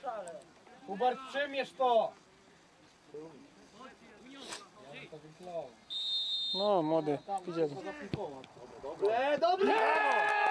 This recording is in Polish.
Hubert, przymierz to! No, młody, widzieli. Dobre, dobre!